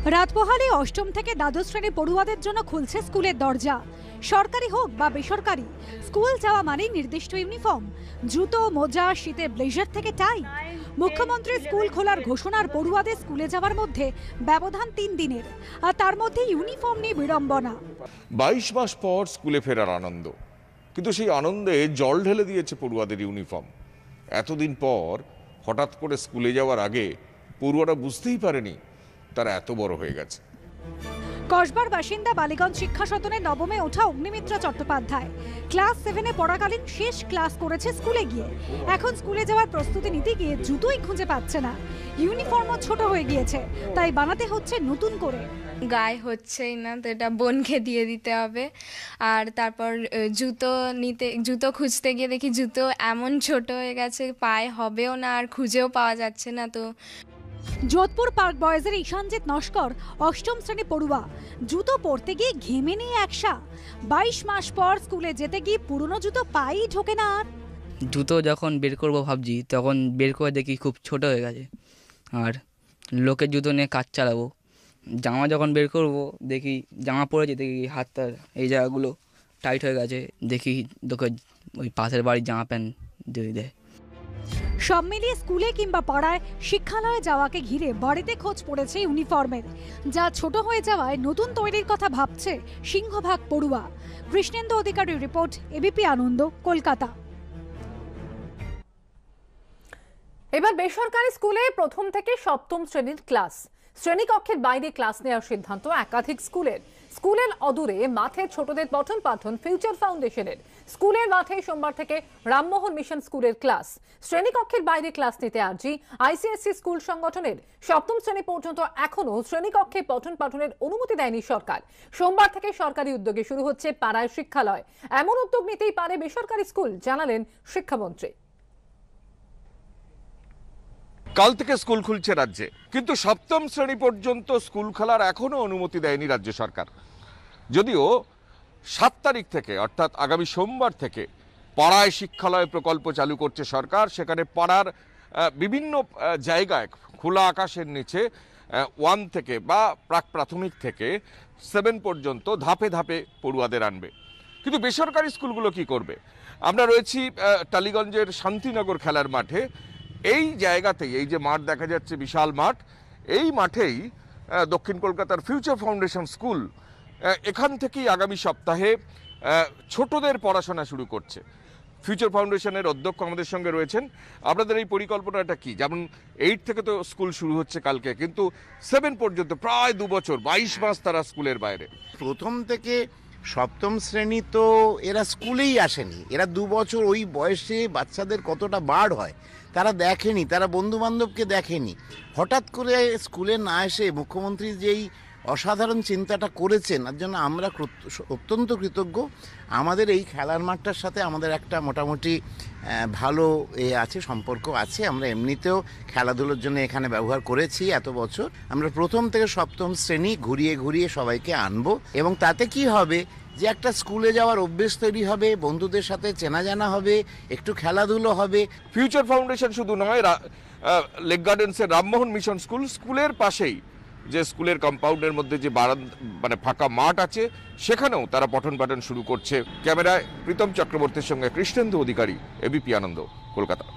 রাত পোহালে অষ্টম থেকে দ্বাদশ শ্রেণী পড়ুয়াদের জন্য খুলছে স্কুলের দরজা। সরকারি হোক বা বেসরকারি, স্কুল যাওয়া মানেই নির্দিষ্ট ইউনিফর্ম, জুতো, মোজা, শীতে ব্লেজার থেকে টাই। মুখ্যমন্ত্রীর স্কুল খোলার ঘোষণার পড়ুয়াদের স্কুলে যাওয়ার মধ্যে ব্যবধান 3 দিনের, আর তার মধ্যে ইউনিফর্ম নিয়ে বিড়ম্বনা। 22 মাস পর স্কুলে ফেরার আনন্দ, কিন্তু সেই আনন্দে জল ঢেলে দিয়েছে পড়ুয়াদের ইউনিফর্ম। এতদিন পর হঠাৎ করে স্কুলে যাওয়ার আগে পড়ুয়ারা বুঝতেই পারেনি তারা এত বড় হয়ে গেছে। কসবার বাসিন্দা বালিগঞ্জ শিক্ষা সদনে নবমে ওঠা অগ্নিমিত্রা চট্টোপাধ্যায় ক্লাস 7-এ পড়াকালীন শেষ ক্লাস করেছে স্কুলে গিয়ে। এখন স্কুলে যাওয়ার প্রস্তুতি নিতে গিয়ে জুতোই খুঁজে পাচ্ছে না। ইউনিফর্মও ছোট হয়ে গিয়েছে, তাই বানাতে হচ্ছে নতুন করে। গায়ে হচ্ছেই না, তো এটা বোনকে দিয়ে দিতে হবে। আর তারপর জুতো খুঁজতে গিয়ে দেখি জুতো এমন ছোট হয়ে গেছে, পায়ে হবেও না, আর খুঁজেও পাওয়া যাচ্ছে না। তো যোধপুর পার্ক বয়েজের ঈশানজিৎ নস্কর অষ্টম শ্রেণী পড়ুয়া, জুতো পরতে গিয়ে ঘেমে নিয়ে একসা। 22 মাস পর স্কুলে যেতে গিয়ে পুরনো জুতো পায়েই ঢোকে না। আর জুতো যখন বের করবো ভাবছি, তখন বের করে দেখি খুব ছোট হয়ে গেছে। আর লোকের জুতো নিয়ে কাজ চালাবো, জামা যখন বের করবো দেখি জামা পরেছি, দেখি হাতটার এই জায়গাগুলো টাইট হয়ে গেছে। দেখি লোকের ওই পাশের বাড়ির জামা প্যান্ট দিয়ে দেয়। সব মিলিয়ে স্কুলে কিংবা পাড়ায় শিক্ষালয়ে যাওয়াকে ঘিরে বাড়িতে খোঁজ পড়েছে ইউনিফর্মের, যা ছোট হয়ে যাওয়ায় নতুন তৈরির কথা ভাবছে সিংহভাগ পড়ুয়া। কৃষ্ণেন্দু অধিকারীর রিপোর্ট, এবিপি আনন্দ, কলকাতা। এবার বেসরকারি স্কুলে প্রথম থেকে সপ্তম শ্রেণীর ক্লাস, শ্রেণীকক্ষের বাইরে ক্লাস নেওয়ার সিদ্ধান্ত একাধিক স্কুলের অদূরে মাঠে ছোটদের পঠন পাঠন ফিউচার ফাউন্ডেশনের। স্কুলের মাঠে সোমবার থেকে রামমোহন মিশন স্কুলের ক্লাস। শ্রেণীকক্ষের বাইরে ক্লাস নিতে আর্জি আইসিএসসি স্কুল সংগঠনের। সপ্তম শ্রেণী পর্যন্ত এখনো শ্রেণীকক্ষে পঠন পাঠনের অনুমতি দেয়নি সরকার। সোমবার থেকে সরকারি উদ্যোগে শুরু হচ্ছে পাড়ায় শিক্ষালয়। এমন উদ্যোগ নিতেই পারে বেসরকারি স্কুল, জানালেন শিক্ষামন্ত্রী। কাল থেকে স্কুল খুলছে রাজ্যে, কিন্তু সপ্তম শ্রেণী পর্যন্ত স্কুল খোলার এখনো অনুমতি দেয়নি রাজ্য সরকার। যদিও 7 তারিখ থেকে, অর্থাৎ আগামী সোমবার থেকে পাড়ায় শিক্ষালয় প্রকল্প চালু করছে সরকার। সেখানে পাড়ার বিভিন্ন জায়গায় খোলা আকাশের নিচে 1 থেকে বা প্রাক প্রাথমিক থেকে 7 পর্যন্ত ধাপে ধাপে পড়ুয়াদের আনবে। কিন্তু বেসরকারি স্কুলগুলো কি করবে? আমরা রয়েছি টালিগঞ্জের শান্তিনগর খেলার মাঠে। এই জায়গাতেই, এই যে মাঠ দেখা যাচ্ছে, বিশাল মাঠ, এই মাঠেই দক্ষিণ কলকাতার ফিউচার ফাউন্ডেশন স্কুল এখান থেকেই আগামী সপ্তাহে ছোটদের পড়াশোনা শুরু করছে। ফিউচার ফাউন্ডেশনের অধ্যক্ষ আমাদের সঙ্গে রয়েছেন। আপনাদের এই পরিকল্পনাটা কি? যেমন 8 থেকে তো স্কুল শুরু হচ্ছে কালকে, কিন্তু 7 পর্যন্ত প্রায় 2 বছর, 22 মাস তারা স্কুলের বাইরে। প্রথম থেকে সপ্তম শ্রেণী তো এরা স্কুলেই আসেনি। এরা 2 বছর ওই বয়সে বাচ্চাদের কতটা বার হয় তারা দেখেনি, তারা বন্ধু বান্ধবকে দেখেনি। হঠাৎ করে স্কুলে না এসে মুখ্যমন্ত্রী যেই অসাধারণ চিন্তাটা করেছেন, তার জন্য আমরা অত্যন্ত কৃতজ্ঞ। আমাদের এই খেলার মাঠটার সাথে আমাদের একটা মোটামুটি ভালো আছে, সম্পর্ক আছে। আমরা এমনিতেও খেলাধুলোর জন্য এখানে ব্যবহার করেছি এত বছর। আমরা প্রথম থেকে সপ্তম শ্রেণী ঘুরিয়ে ঘুরিয়ে সবাইকে আনবো, এবং তাতে কি হবে যে একটা স্কুলে যাওয়ার অভ্যেস তৈরি হবে, বন্ধুদের সাথে চেনা জানা হবে, একটু খেলাধুলো হবে। ফিউচার ফাউন্ডেশন শুধু নয়, লেক গার্ডেন্সের রামমোহন মিশন স্কুলের পাশেই যে স্কুলের কম্পাউন্ডের মধ্যে যে মানে ফাঁকা মাঠ আছে, সেখানেও তারা পঠন পাঠন শুরু করছে। ক্যামেরায় প্রীতম চক্রবর্তীর সঙ্গে কৃষ্ণেন্দু অধিকারী, এবিপি আনন্দ, কলকাতা।